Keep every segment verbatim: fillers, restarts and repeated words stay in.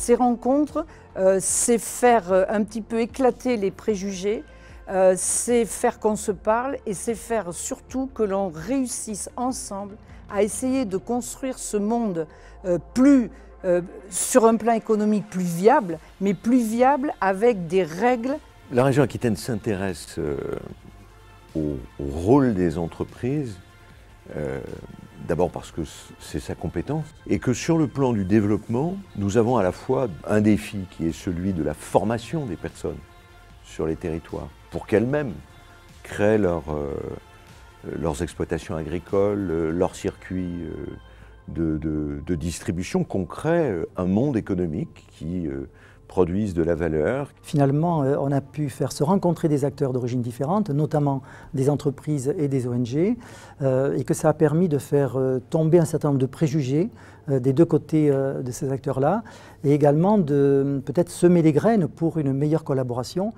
ces rencontres, euh, c'est faire euh, un petit peu éclater les préjugés, euh, c'est faire qu'on se parle et c'est faire surtout que l'on réussisse ensemble à essayer de construire ce monde euh, plus, euh, sur un plan économique plus viable, mais plus viable avec des règles. La région Aquitaine s'intéresse euh, au, au rôle des entreprises, euh, d'abord parce que c'est sa compétence, et que sur le plan du développement, nous avons à la fois un défi qui est celui de la formation des personnes sur les territoires, pour qu'elles-mêmes créent leur, euh, leurs exploitations agricoles, euh, leurs circuits euh, de, de, de distribution, qu'on crée un monde économique qui euh, produise de la valeur. Finalement, euh, on a pu faire se rencontrer des acteurs d'origines différentes, notamment des entreprises et des O N G, euh, et que ça a permis de faire euh, tomber un certain nombre de préjugés euh, des deux côtés euh, de ces acteurs-là, et également de peut-être semer les graines pour une meilleure collaboration.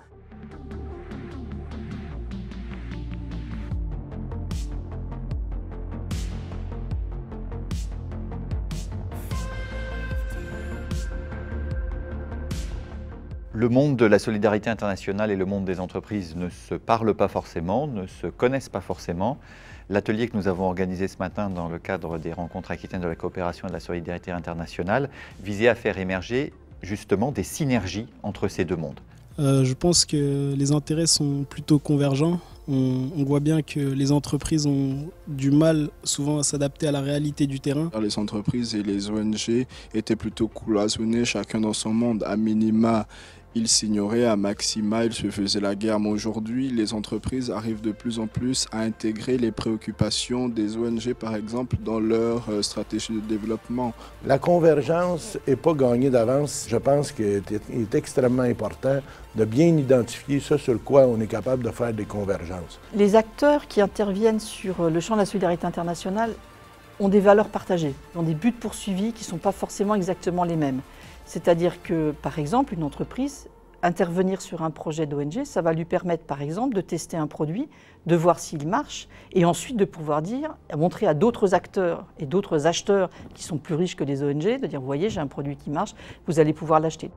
Le monde de la solidarité internationale et le monde des entreprises ne se parlent pas forcément, ne se connaissent pas forcément. L'atelier que nous avons organisé ce matin dans le cadre des rencontres aquitaines de la coopération et de la solidarité internationale visait à faire émerger justement des synergies entre ces deux mondes. Euh, je pense que les intérêts sont plutôt convergents. On, on voit bien que les entreprises ont du mal souvent à s'adapter à la réalité du terrain. Les entreprises et les O N G étaient plutôt cloisonnés, chacun dans son monde. À minima, ils s'ignoraient, à maxima, ils se faisaient la guerre. Mais aujourd'hui, les entreprises arrivent de plus en plus à intégrer les préoccupations des O N G, par exemple, dans leur stratégie de développement. La convergence n'est pas gagnée d'avance. Je pense qu'il est extrêmement important de bien identifier ce sur quoi on est capable de faire des convergences. Les acteurs qui interviennent sur le champ de la solidarité internationale ont des valeurs partagées, ont des buts poursuivis qui ne sont pas forcément exactement les mêmes. C'est-à-dire que, par exemple, une entreprise, intervenir sur un projet d'O N G, ça va lui permettre, par exemple, de tester un produit, de voir s'il marche, et ensuite de pouvoir dire, montrer à d'autres acteurs et d'autres acheteurs qui sont plus riches que les O N G, de dire, vous voyez, j'ai un produit qui marche, vous allez pouvoir l'acheter.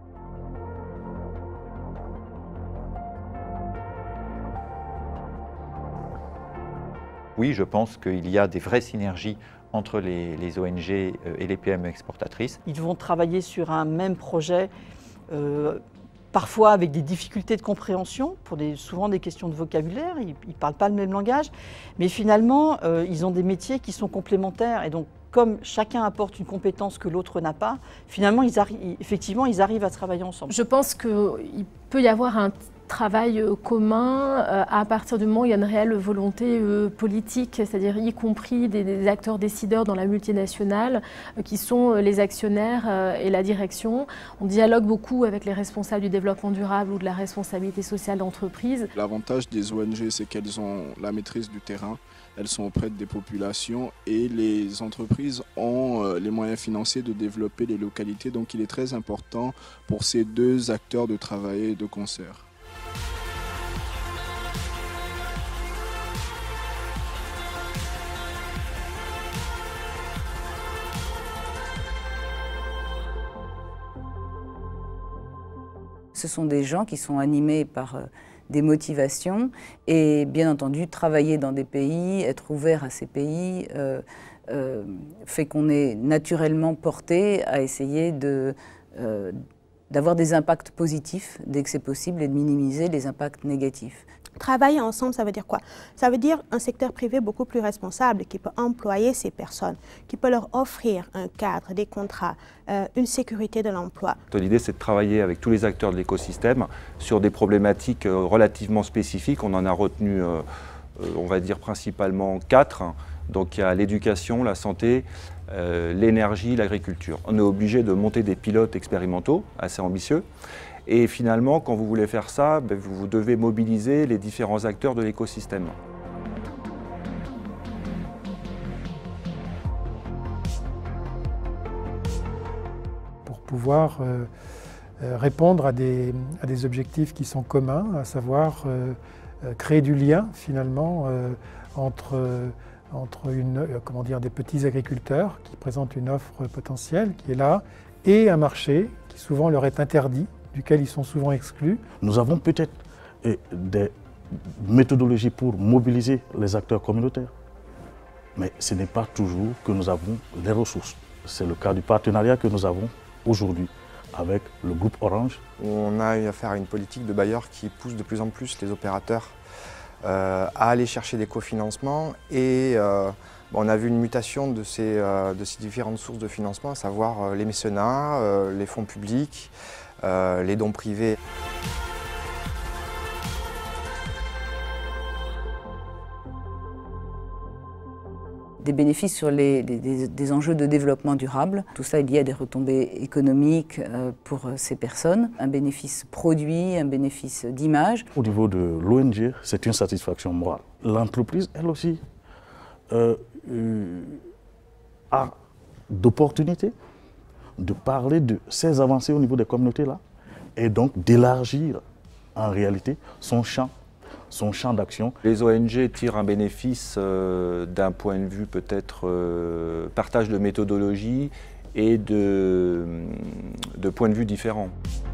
Oui, je pense qu'il y a des vraies synergies entre les, les O N G et les P M E exportatrices. Ils vont travailler sur un même projet, euh, parfois avec des difficultés de compréhension, pour des, souvent des questions de vocabulaire, ils ne parlent pas le même langage, mais finalement, euh, ils ont des métiers qui sont complémentaires, et donc comme chacun apporte une compétence que l'autre n'a pas, finalement, ils effectivement, ils arrivent à travailler ensemble. Je pense qu'il peut y avoir un travail commun à partir du moment où il y a une réelle volonté politique, c'est-à-dire y compris des acteurs décideurs dans la multinationale qui sont les actionnaires et la direction. On dialogue beaucoup avec les responsables du développement durable ou de la responsabilité sociale d'entreprise. L'avantage des O N G, c'est qu'elles ont la maîtrise du terrain, elles sont auprès des populations et les entreprises ont les moyens financiers de développer les localités. Donc il est très important pour ces deux acteurs de travailler de concert. Ce sont des gens qui sont animés par des motivations et bien entendu travailler dans des pays, être ouvert à ces pays euh, euh, fait qu'on est naturellement porté à essayer de, euh, d'avoir des impacts positifs dès que c'est possible et de minimiser les impacts négatifs. Travailler ensemble, ça veut dire quoi? Ça veut dire un secteur privé beaucoup plus responsable qui peut employer ces personnes, qui peut leur offrir un cadre, des contrats, euh, une sécurité de l'emploi. L'idée, c'est de travailler avec tous les acteurs de l'écosystème sur des problématiques relativement spécifiques. On en a retenu, euh, on va dire, principalement quatre. Donc il y a l'éducation, la santé, euh, l'énergie, l'agriculture. On est obligé de monter des pilotes expérimentaux assez ambitieux. Et finalement, quand vous voulez faire ça, vous devez mobiliser les différents acteurs de l'écosystème. Pour pouvoir euh, répondre à des, à des objectifs qui sont communs, à savoir euh, créer du lien finalement euh, entre, entre une, euh, comment dire, des petits agriculteurs qui présentent une offre potentielle qui est là, et un marché qui souvent leur est interdit, duquel ils sont souvent exclus. Nous avons peut-être des méthodologies pour mobiliser les acteurs communautaires, mais ce n'est pas toujours que nous avons les ressources. C'est le cas du partenariat que nous avons aujourd'hui avec le groupe Orange. On a eu affaire à une politique de bailleurs qui pousse de plus en plus les opérateurs euh, à aller chercher des cofinancements et euh, bon, on a vu une mutation de ces, euh, de ces différentes sources de financement, à savoir euh, les mécénats, euh, les fonds publics, euh, les dons privés. Des bénéfices sur les, des, des enjeux de développement durable. Tout ça est lié à des retombées économiques pour ces personnes, un bénéfice produit, un bénéfice d'image. Au niveau de l'O N G, c'est une satisfaction morale. L'entreprise, elle aussi, euh, euh, a d'opportunités de parler de ces avancées au niveau des communautés-là et donc d'élargir en réalité son champ. son champ d'action. Les O N G tirent un bénéfice euh, d'un point de vue peut-être euh, partage de méthodologie et de, de points de vue différents.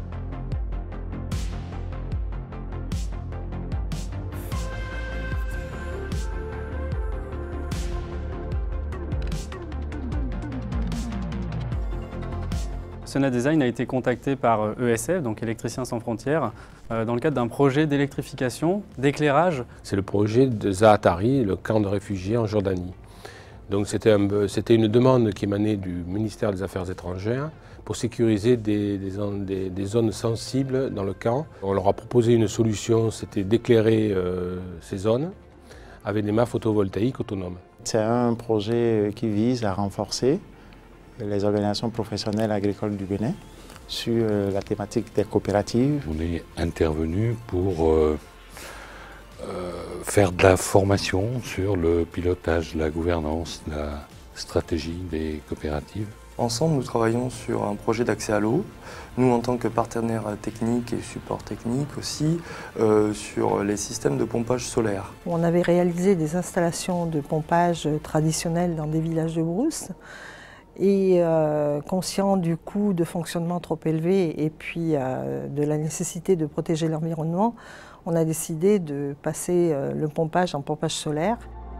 Sona Design a été contacté par E S F, donc Électriciens sans frontières, euh, dans le cadre d'un projet d'électrification, d'éclairage. C'est le projet de Zaatari, le camp de réfugiés en Jordanie. Donc c'était un, c'était une demande qui émanait du ministère des Affaires étrangères pour sécuriser des, des, des, des zones sensibles dans le camp. On leur a proposé une solution, c'était d'éclairer euh, ces zones avec des mâts photovoltaïques autonomes. C'est un projet qui vise à renforcer les organisations professionnelles agricoles du Bénin sur la thématique des coopératives. On est intervenu pour euh, euh, faire de la formation sur le pilotage, la gouvernance, la stratégie des coopératives. Ensemble, nous travaillons sur un projet d'accès à l'eau. Nous, en tant que partenaires techniques et support technique aussi, euh, sur les systèmes de pompage solaire. On avait réalisé des installations de pompage traditionnelles dans des villages de brousse. Et euh, conscient du coût de fonctionnement trop élevé et puis euh, de la nécessité de protéger l'environnement, on a décidé de passer euh, le pompage en pompage solaire.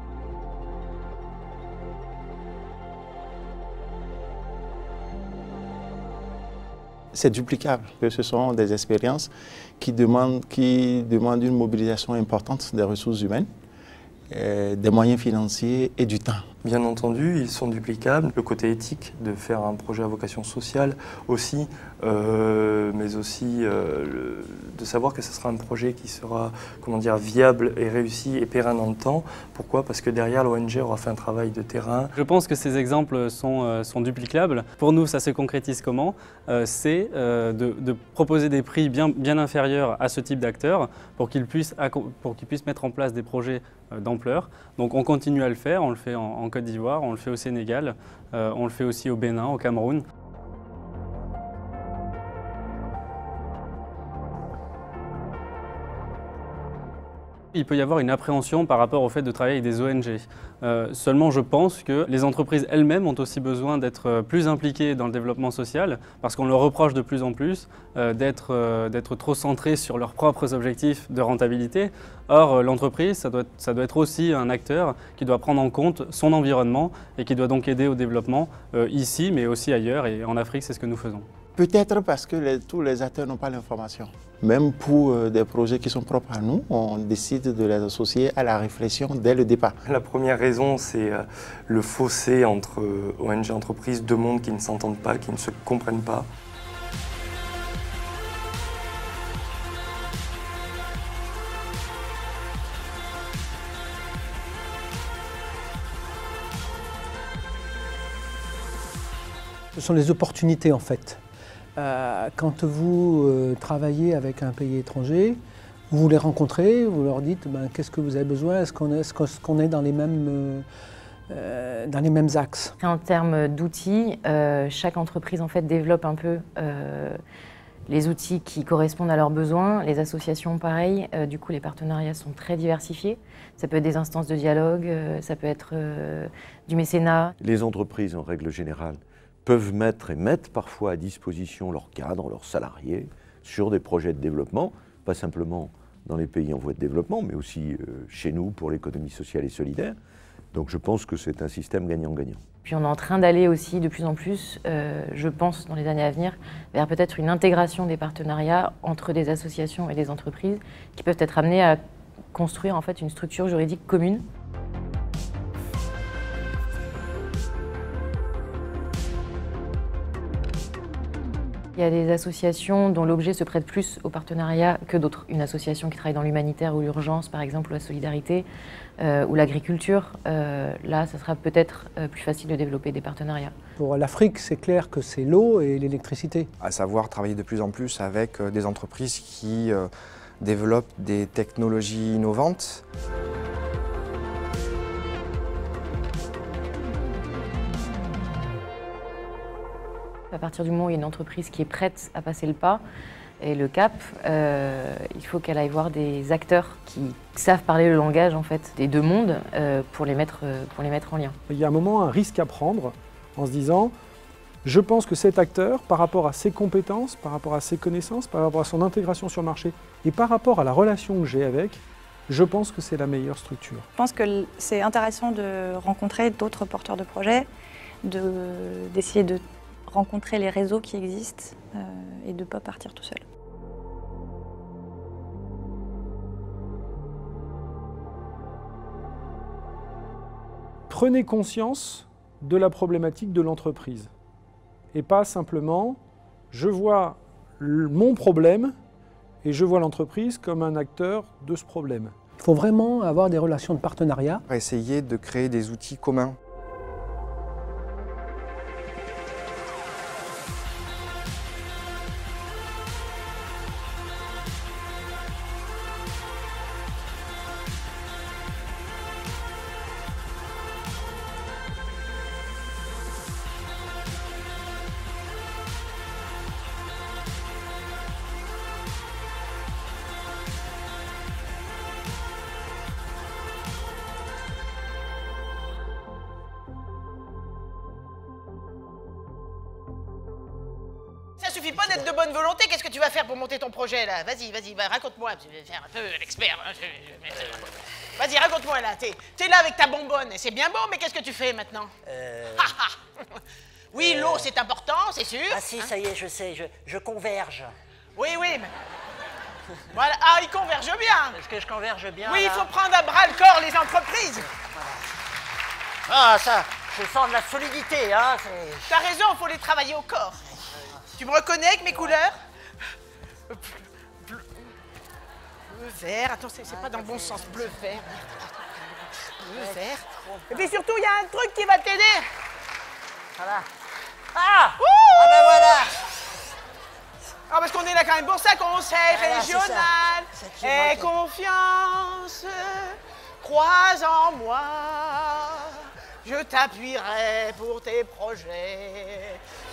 C'est duplicable, que ce sont des expériences qui demandent, qui demandent une mobilisation importante des ressources humaines, euh, des moyens financiers et du temps. Bien entendu, ils sont duplicables. Le côté éthique de faire un projet à vocation sociale aussi, euh, mais aussi euh, le, de savoir que ce sera un projet qui sera, comment dire, viable et réussi et pérenne dans le temps. Pourquoi? Parce que derrière, l'O N G aura fait un travail de terrain. Je pense que ces exemples sont, euh, sont duplicables. Pour nous, ça se concrétise comment? euh, C'est euh, de, de proposer des prix bien, bien inférieurs à ce type d'acteurs pour qu'ils puissent, pour qu'ils puissent mettre en place des projets euh, d'ampleur. Donc on continue à le faire, on le fait en, en Côte d'Ivoire, on le fait au Sénégal, euh, on le fait aussi au Bénin, au Cameroun. Il peut y avoir une appréhension par rapport au fait de travailler avec des O N G. Euh, seulement, je pense que les entreprises elles-mêmes ont aussi besoin d'être plus impliquées dans le développement social parce qu'on leur reproche de plus en plus euh, d'être euh, d'être trop centrées sur leurs propres objectifs de rentabilité. Or, euh, l'entreprise, ça doit, ça doit être aussi un acteur qui doit prendre en compte son environnement et qui doit donc aider au développement euh, ici, mais aussi ailleurs. Et en Afrique, c'est ce que nous faisons. Peut-être parce que les, tous les acteurs n'ont pas l'information. Même pour euh, des projets qui sont propres à nous, on décide de les associer à la réflexion dès le départ. La première raison, c'est euh, le fossé entre euh, O N G et entreprises, deux mondes qui ne s'entendent pas, qui ne se comprennent pas. Ce sont les opportunités en fait. Euh, quand vous euh, travaillez avec un pays étranger, vous les rencontrez, vous leur dites ben, qu'est-ce que vous avez besoin, est-ce qu'on est, est, -ce qu'on est dans, les mêmes, euh, euh, dans les mêmes axes. En termes d'outils, euh, chaque entreprise en fait, développe un peu euh, les outils qui correspondent à leurs besoins, les associations pareil, euh, du coup les partenariats sont très diversifiés. Ça peut être des instances de dialogue, euh, ça peut être euh, du mécénat. Les entreprises en règle générale peuvent mettre et mettent parfois à disposition leurs cadres, leurs salariés, sur des projets de développement, pas simplement dans les pays en voie de développement, mais aussi euh, chez nous pour l'économie sociale et solidaire. Donc je pense que c'est un système gagnant-gagnant. Puis on est en train d'aller aussi de plus en plus, euh, je pense dans les années à venir, vers peut-être une intégration des partenariats entre des associations et des entreprises qui peuvent être amenées à construire en fait une structure juridique commune. Il y a des associations dont l'objet se prête plus au partenariat que d'autres. Une association qui travaille dans l'humanitaire ou l'urgence, par exemple, ou la solidarité, euh, ou l'agriculture. Euh, là, ça sera peut-être euh, plus facile de développer des partenariats. Pour l'Afrique, c'est clair que c'est l'eau et l'électricité. À savoir travailler de plus en plus avec euh, des entreprises qui euh, développent des technologies innovantes. À partir du moment où il y a une entreprise qui est prête à passer le pas et le cap, euh, il faut qu'elle aille voir des acteurs qui savent parler le langage en fait, des deux mondes euh, pour, les mettre, euh, pour les mettre en lien. Il y a un moment, un risque à prendre en se disant je pense que cet acteur, par rapport à ses compétences, par rapport à ses connaissances, par rapport à son intégration sur le marché et par rapport à la relation que j'ai avec, je pense que c'est la meilleure structure. Je pense que c'est intéressant de rencontrer d'autres porteurs de projets, de, d'essayer de rencontrer les réseaux qui existent euh, et de ne pas partir tout seul. Prenez conscience de la problématique de l'entreprise et pas simplement je vois mon problème et je vois l'entreprise comme un acteur de ce problème. Il faut vraiment avoir des relations de partenariat. Essayer de créer des outils communs. Ça suffit pas d'être de bonne volonté, qu'est-ce que tu vas faire pour monter ton projet là? Vas-y, vas-y, bah, raconte-moi, je vais faire un peu l'expert. Hein, vas-y, raconte-moi là, t'es t'es là avec ta bonbonne, et c'est bien beau, mais qu'est-ce que tu fais maintenant? Euh... Oui, euh... l'eau c'est important, c'est sûr. Ah si, hein? Ça y est, je sais, je, je converge. Oui, oui, mais... Voilà. Ah, il converge bien. Est-ce que je converge bien? Oui, là? il faut prendre à bras le corps les entreprises. Voilà. Ah, ça, je sens de la solidité, hein. T'as raison, il faut les travailler au corps. Tu me reconnais avec mes couleurs? Bleu, bleu vert, attends, c'est pas dans le bon sens, bleu vert. Bleu vert. Et puis surtout, il y a un truc qui va t'aider. Voilà. Ah! Ouh! Ah ben voilà! Ah, parce qu'on est là quand même pour ça, conseil voilà, régional et confiance, crois en moi, je t'appuierai pour tes projets.